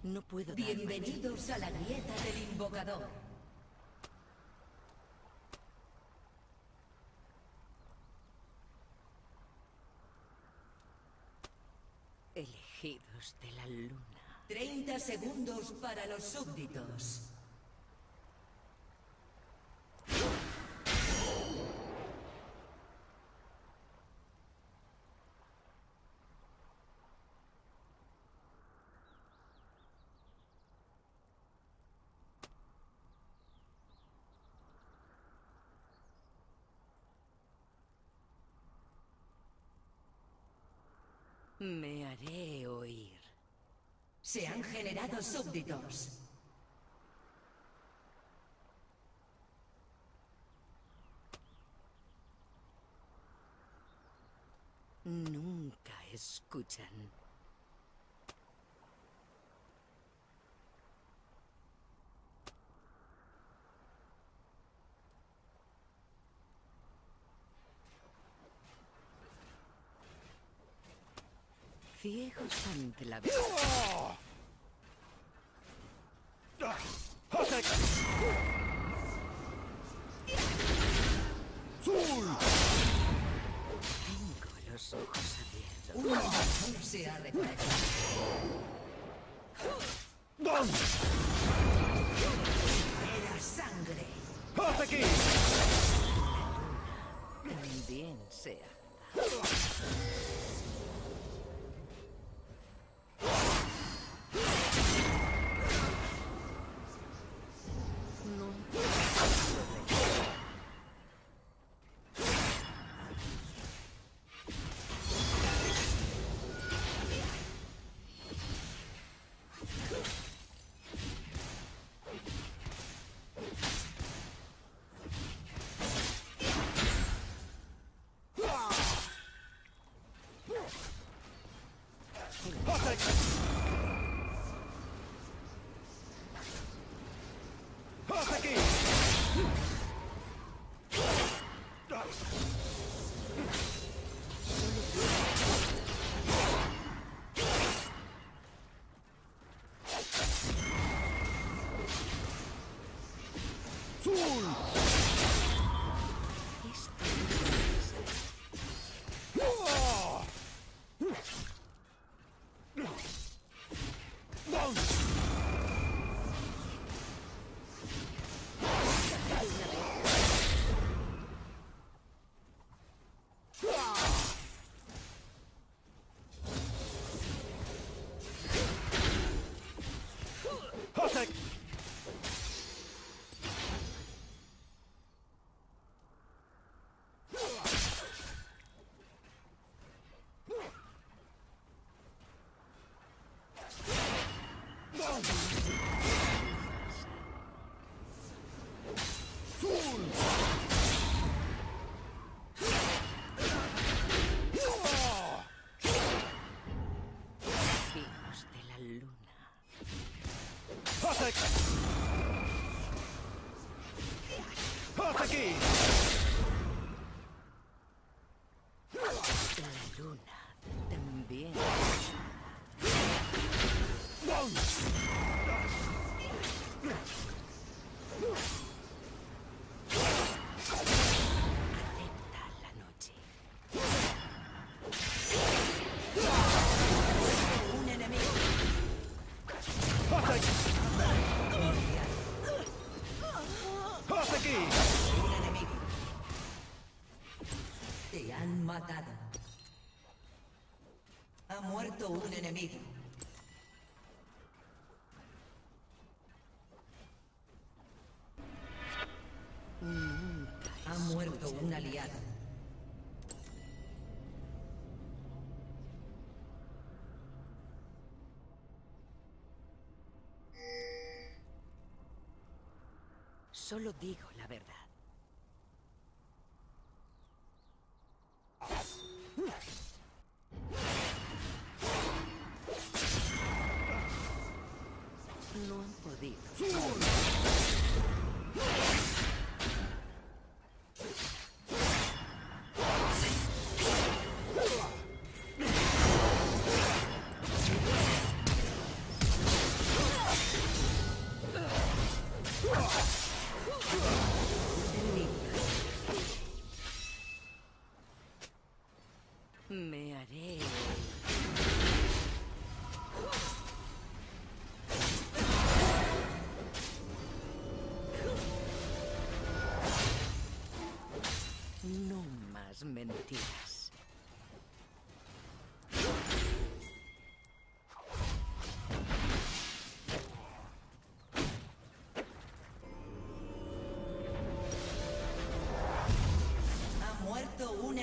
No puedo. Bienvenidos a la grieta del invocador. Elegidos de la luna. 30 segundos para los súbditos. Me haré oír. Se han generado súbditos. Nunca escuchan. Ciegos ante la verdad. Tengo los ojos abiertos. Un invasor se ha reparado. Era sangre. ¡Hasta aquí! También sea. ¡Hasta aquí! Hijos de la luna. ¡Hasta aquí! La luna también. Acepta la noche. Un enemigo. ¡Hasta aquí! ¡Hasta aquí! Un enemigo. Te han matado. Ha muerto un enemigo. Ha muerto un aliado. Solo digo la verdad. No han podido.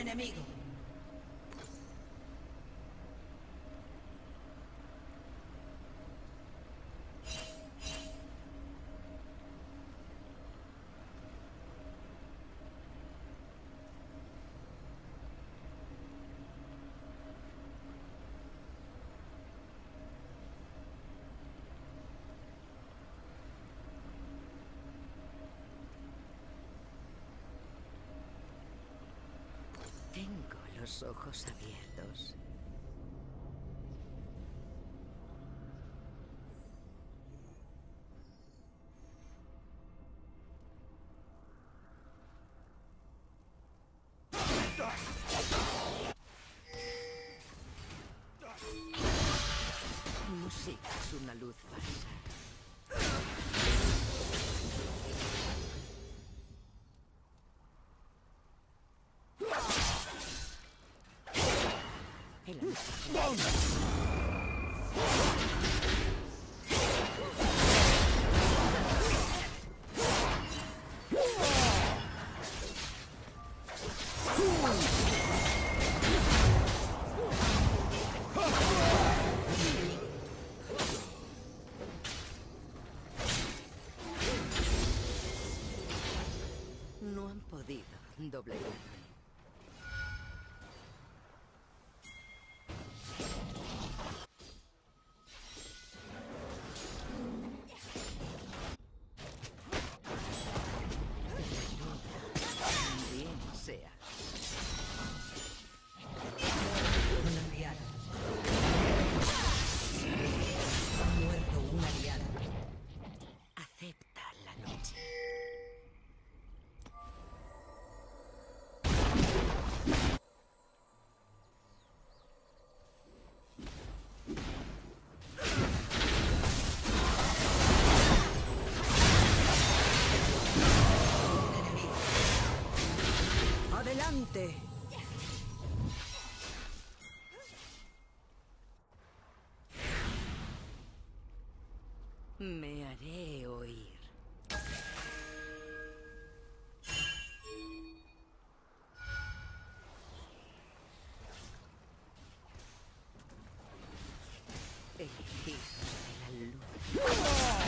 enemigo. Tengo los ojos abiertos. No sigas una luz falsa. No han podido doblegarme. Bien sea. Un aliado. Ha muerto un aliado. Acepta la noche. ¡Adelante! Me haré oír. Hijos de la luz.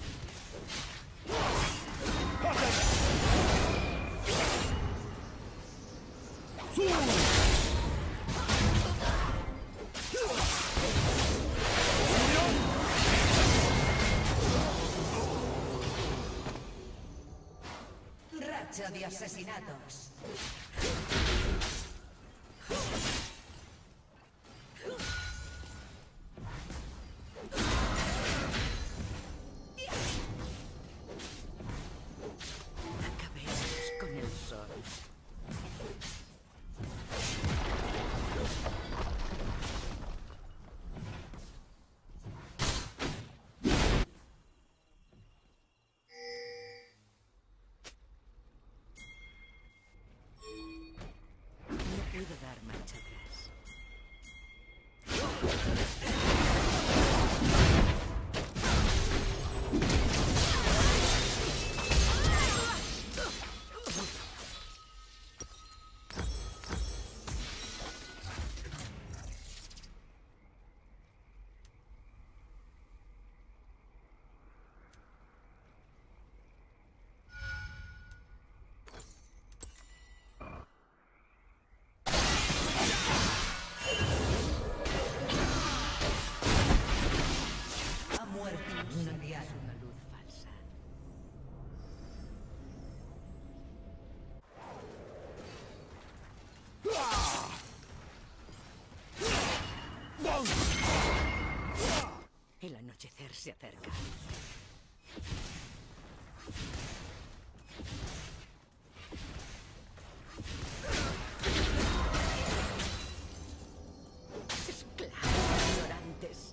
Racha de asesinatos. Acabemos con el sol. No puedo dar marcha atrás. Ha muerto un aliado. Una luz falsa. El anochecer se acerca. Esclavos ignorantes.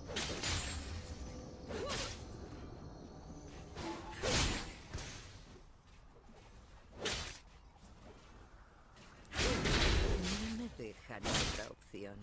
No me dejan otra opción.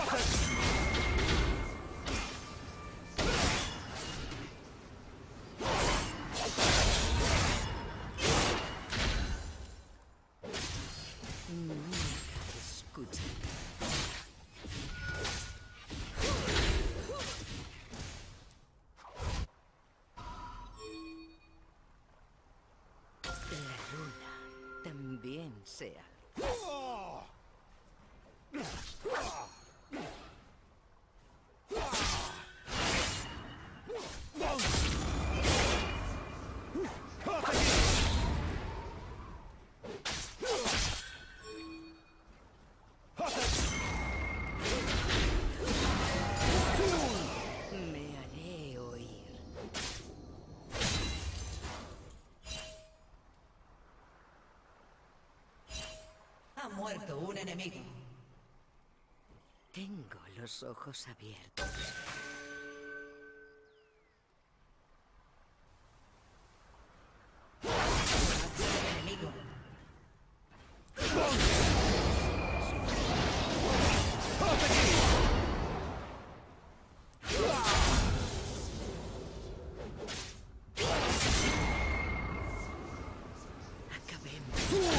Escucha. La luna también sea. Me haré oír. Ha muerto un enemigo. Tengo los ojos abiertos. Enemigo. Acabemos.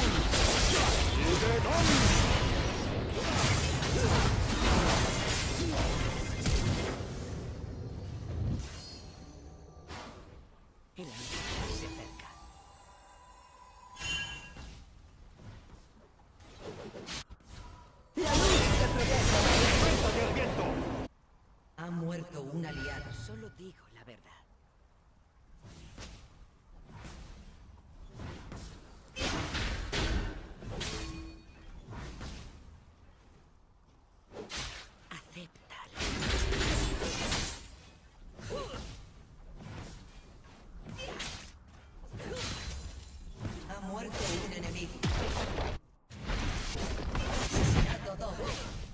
El ángel se acerca. ¡Del viento! Ha muerto un aliado. Solo digo la verdad. Acéptalo. Ha muerto un enemigo. Asesinato doble.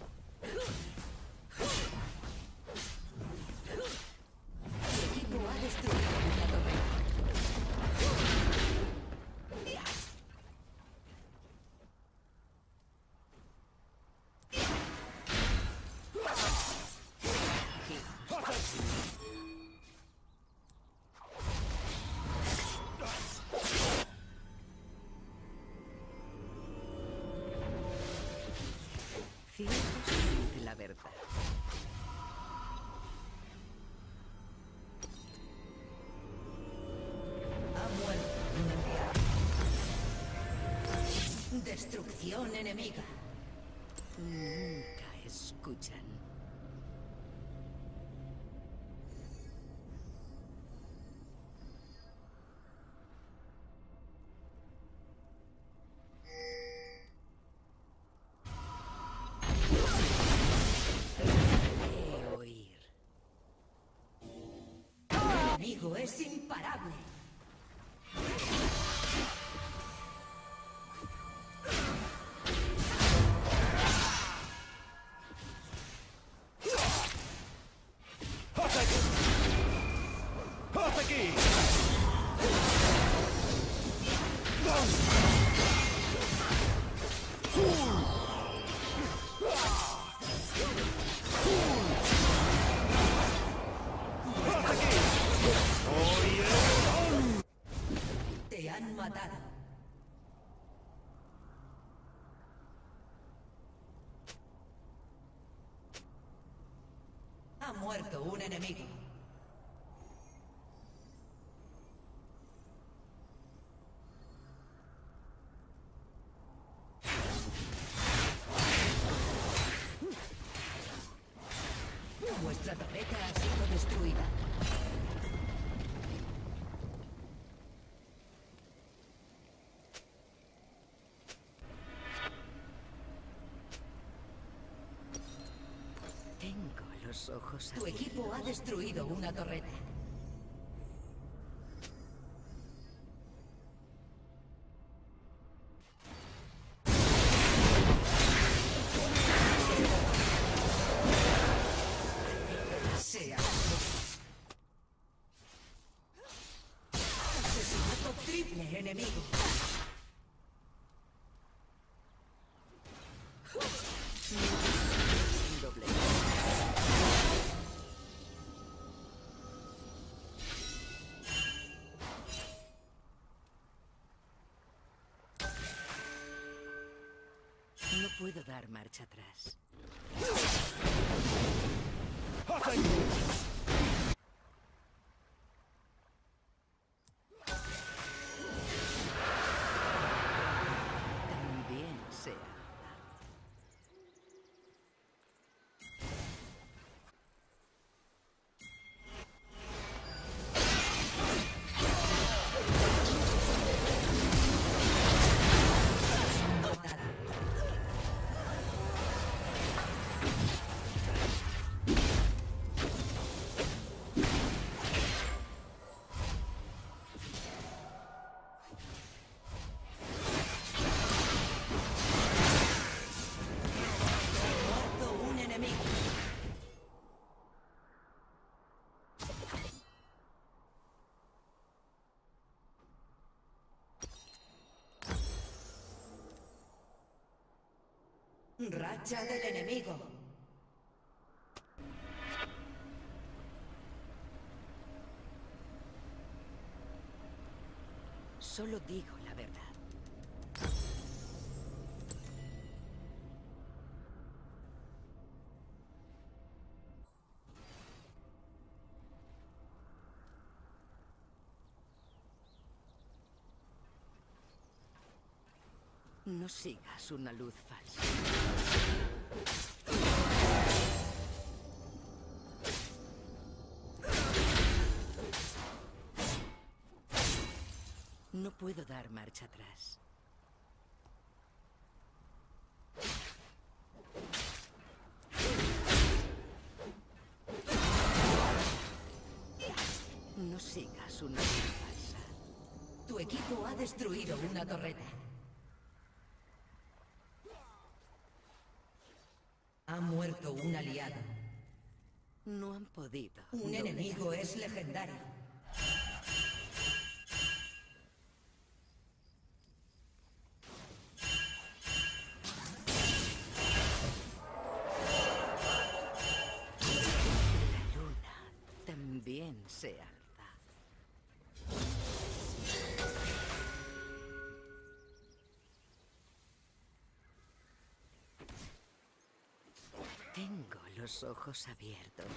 Tu equipo ha destruido una torre. Ciegos ante la verdad. Ha muerto un aliado. Destrucción enemiga. Nunca escuchan. Haré oír. El enemigo es imparable. ¡Hasta aquí! ¡Hasta aquí! ¡Oye! Te han matado. Ha muerto un enemigo. Vuestra torreta ha sido destruida. Tengo los ojos Tu abiertos. equipo ha destruido una torreta. Sea. Asesinato triple enemigo. Doble. puedo dar marcha atrás. También sea. Racha del enemigo. Solo digo la verdad. No sigas una luz falsa. No puedo dar marcha atrás. No sigas una luz falsa. Tu equipo ha destruido una torreta. Ha muerto un aliado. No han podido. Un enemigo es legendario. La luna también se alza. Tengo los ojos abiertos.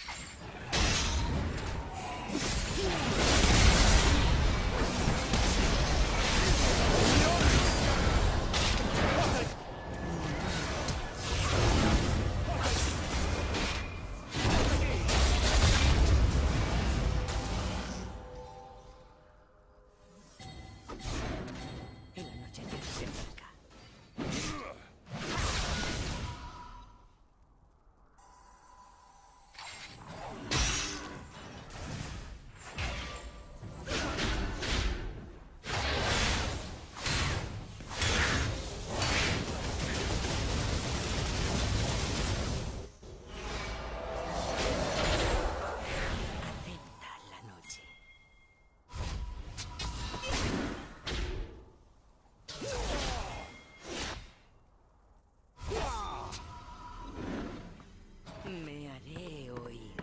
El anochecer se acerca. Acepta la noche. Me haré oír.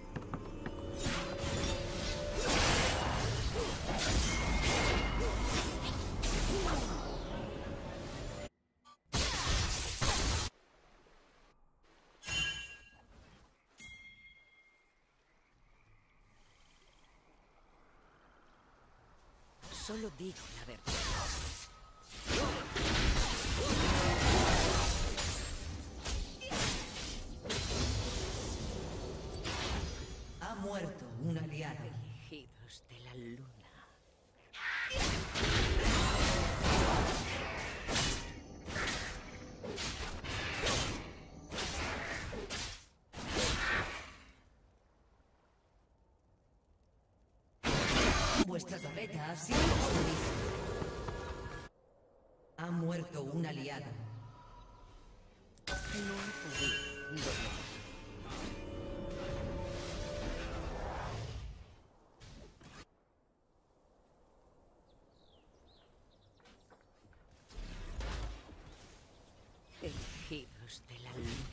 Solo digo la verdad. Ha muerto un aliado. Elegidos de la luna. Vuestra torreta ha sido destruida. Ha muerto un aliado. No he podido dormir. Elegidos de la luna.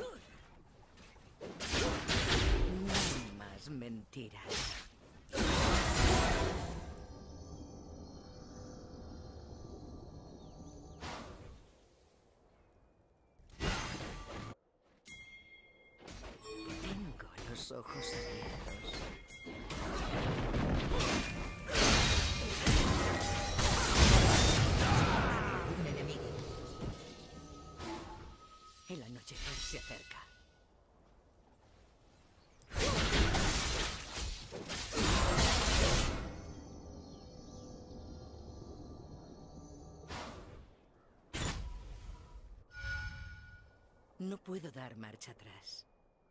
No más mentiras. los ojos abiertos. Un enemigo. El anochecer se acerca. No puedo dar marcha atrás.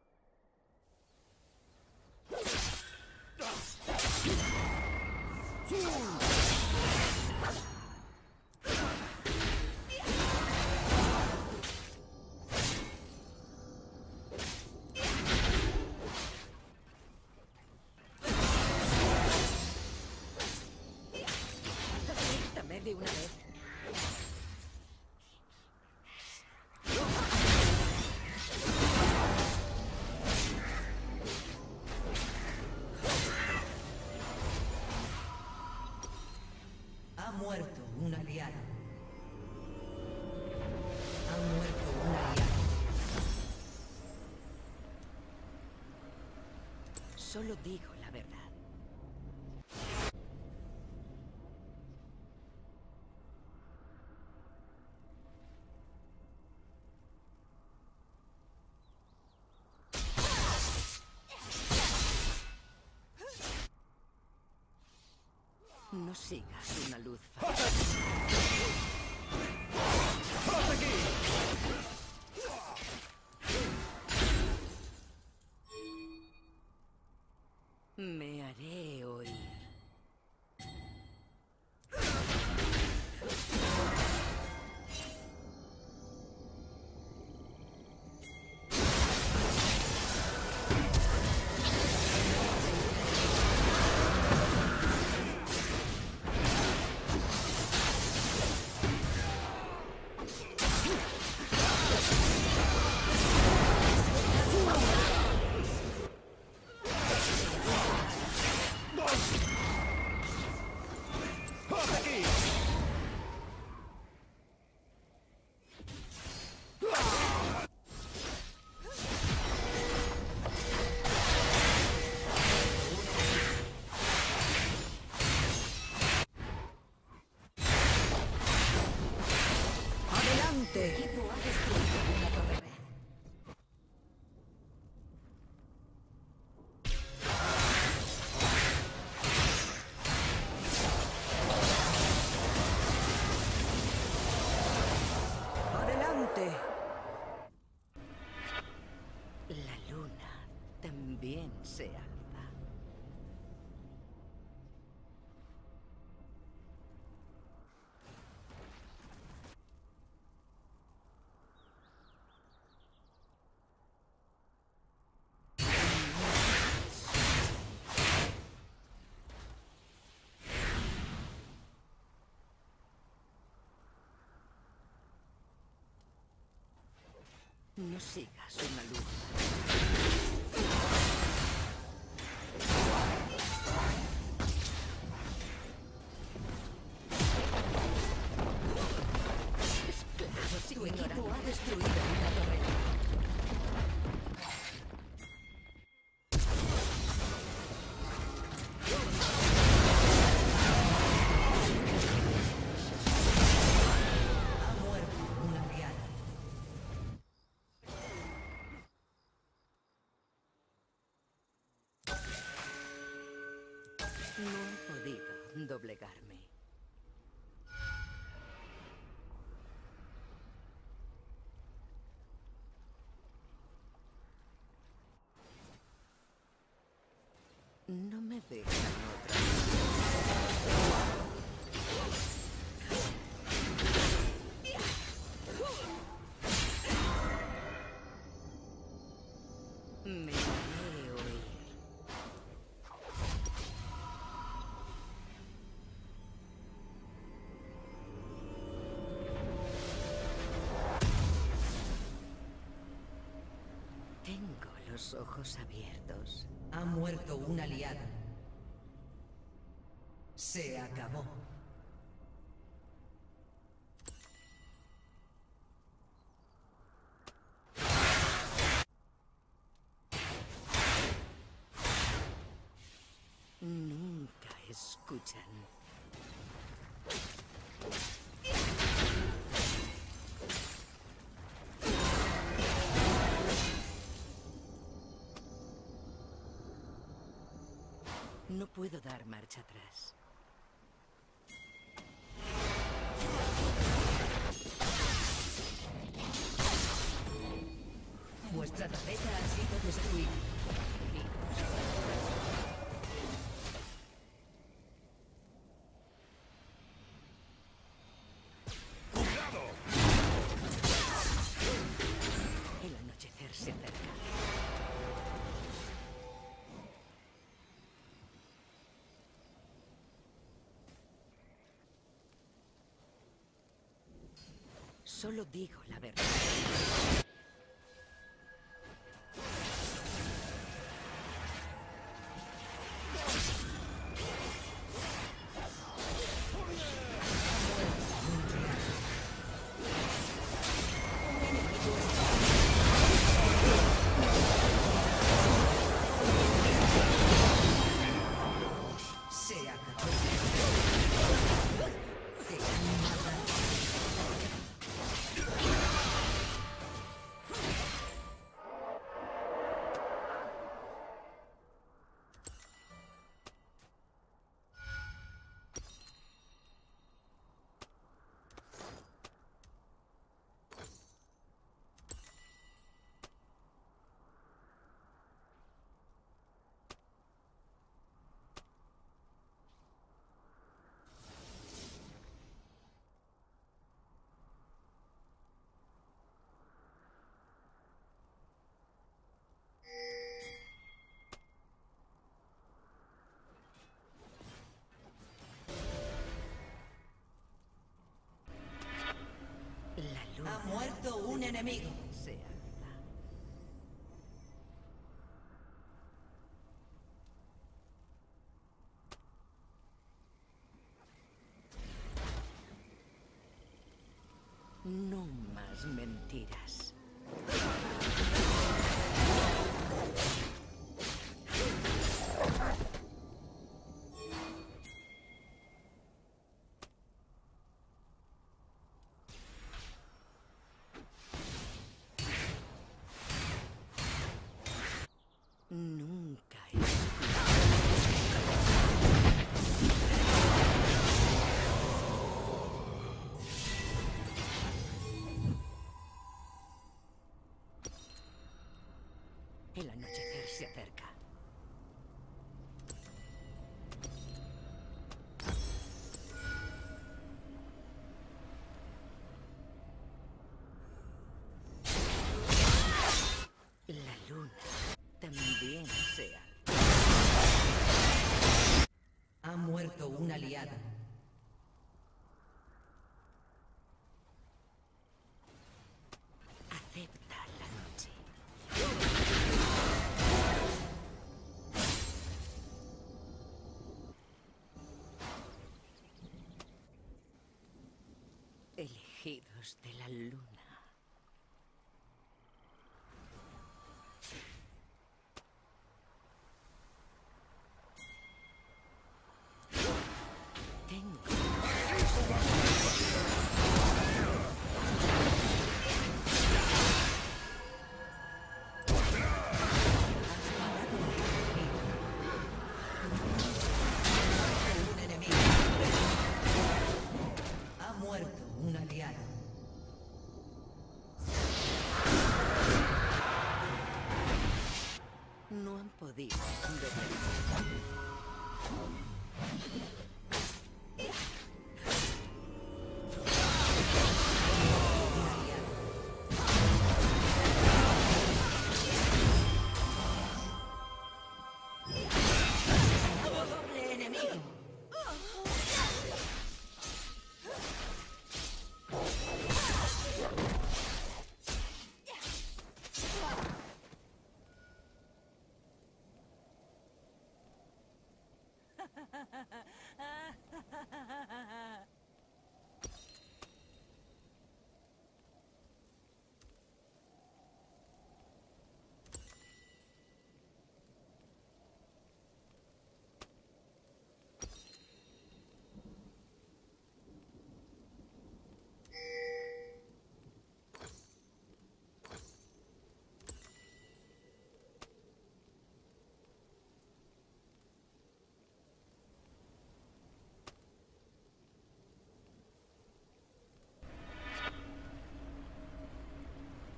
Quítame de una vez. Ha muerto un aliado. Ha muerto un aliado. Solo digo la verdad. No sigas una luz falsa. ¡Hasta aquí! Me haré oír. ¡Hasta aquí! ¡Adelante! Tu equipo ha destruido una torre. ¡Adelante! La luna también se alza. No sigas una luz. Esclavos Tu equipo ignorantes. ha destruido una torre. Ha muerto un aliado. No he podido doblegarme. No me dejan otra. Me haré oír. Tengo los ojos abiertos. Ha muerto un aliado. Se acabó. escuchan. No puedo dar marcha atrás. Vuestra torreta ha sido destruida. ¡Cuidado! El anochecer se acerca. Solo digo la verdad. Se acabó. Te han matado. La luna Ha muerto un enemigo. se alza. No más mentiras. Nunca es... El anochecer se acerca. La luna también se alza. Ha muerto un aliado. Acepta la noche. Elegidos de la luna. Tengo Un enemigo. Ha muerto un aliado. no han podido detenerme. Un aliado. Doble enemigo.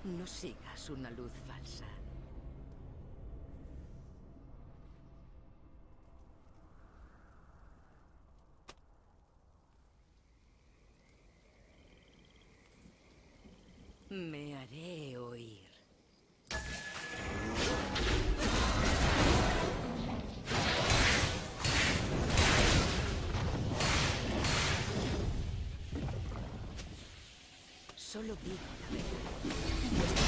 No sigas una luz falsa. Me haré oír. Solo digo la verdad.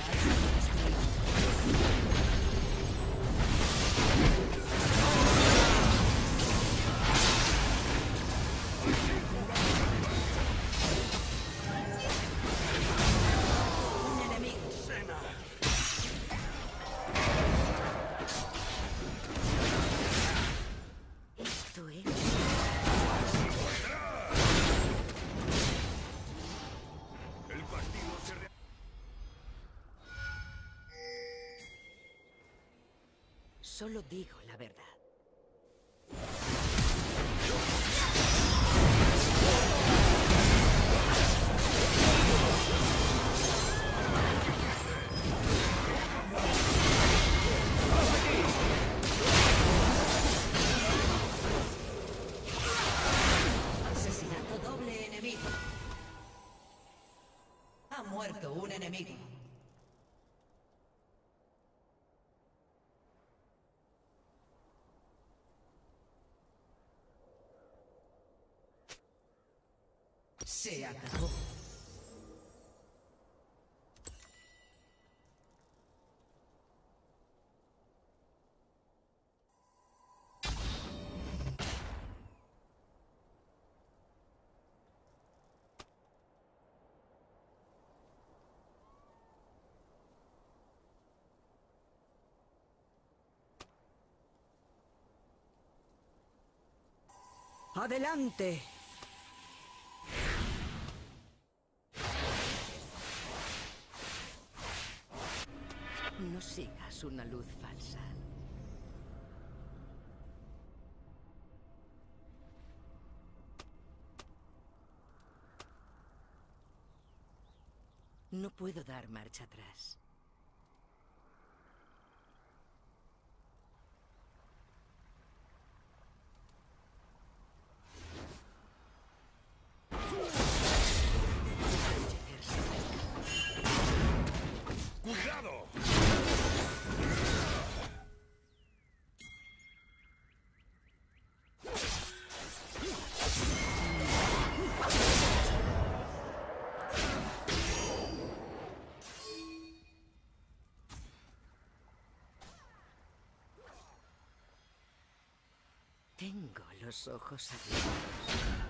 Un enemigo. Esto es... El partido se re... Solo digo la verdad. Asesinato doble enemigo. Ha muerto un enemigo. Se acabó. ¡Adelante! No sigas una luz falsa. No puedo dar marcha atrás. ¡Cuidado! Tengo los ojos abiertos.